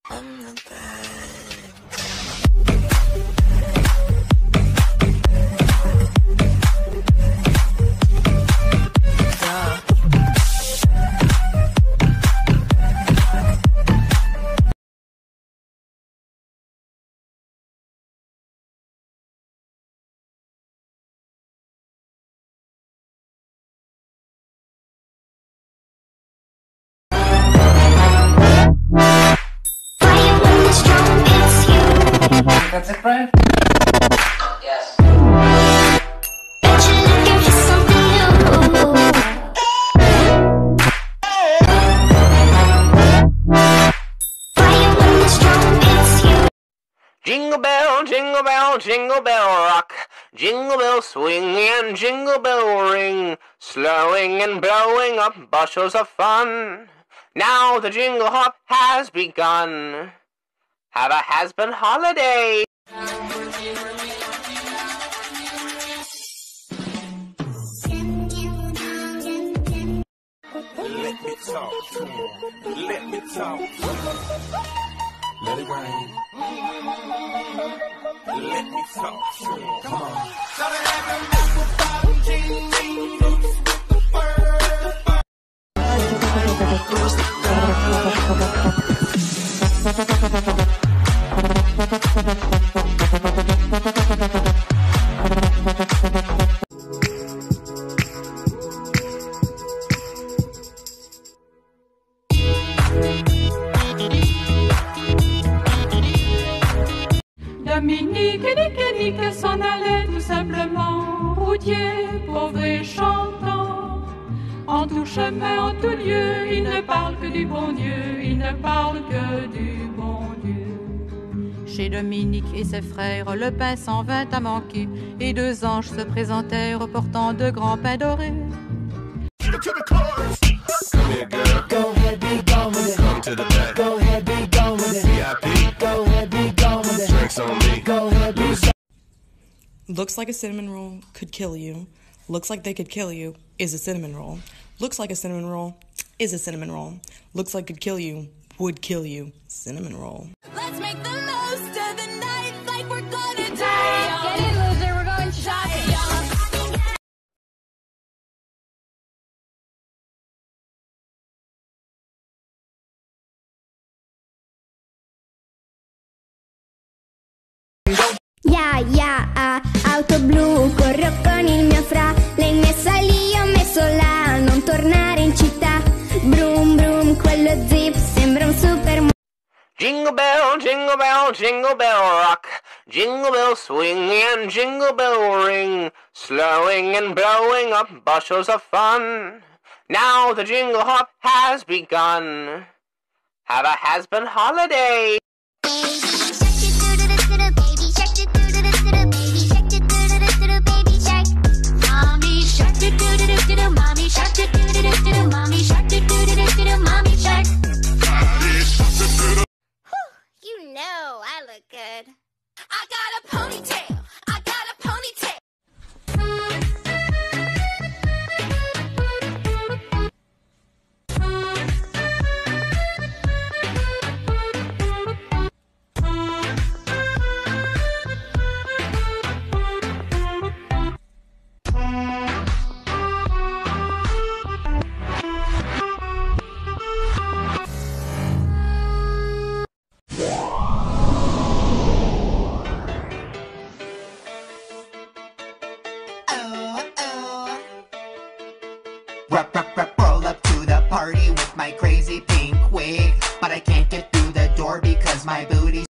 That's it, Brian? Yes. Jingle bell, jingle bell, jingle bell rock. Jingle bell swing and jingle bell ring. Slowing and blowing up bushels of fun. Now the jingle hop has begun. Have a has-been holiday. Let me talk to him. Let me talk to him. Let it rain. Let me talk to him. Come on. Gotta have them apple bottom jeans with the fur. Dominique et Nick s'en allaient tout simplement, routier, pauvre et chantant. En tout chemin, en tout lieu, ils ne parlent que du bon Dieu, ils ne parlent que du bon Dieu. Chez Dominique et ses frères, le pain s'en vint à manquer, et deux anges se présentèrent portant de grands pains dorés. Go ahead, be gone with it. Come to the back. Go ahead, be gone with it. VIP. Go ahead, be gone with it. Drinks on me. Go ahead, be gone. Looks like a cinnamon roll could kill you. Looks like they could kill you is a cinnamon roll. Looks like a cinnamon roll is a cinnamon roll. Looks like could kill you would kill you. Cinnamon roll. Let's make the most of the night like we're gonna die. Get in, loser, we're going shopping. Auto blu, corro con il mio fra. Lei messa lì, io messo là. Non tornare in città. Brum brum, quello zip sembra un super. Jingle bell, jingle bell, jingle bell rock. Jingle bell swing and jingle bell ring. Slowing and blowing up bushels of fun. Now the jingle hop has begun. Have a has-been holiday. Mommy shark, mommy shark, mommy shark. You know I look good. I got a ponytail. I got a ponytail. Roll up to the party with my crazy pink wig, but I can't get through the door because my booty's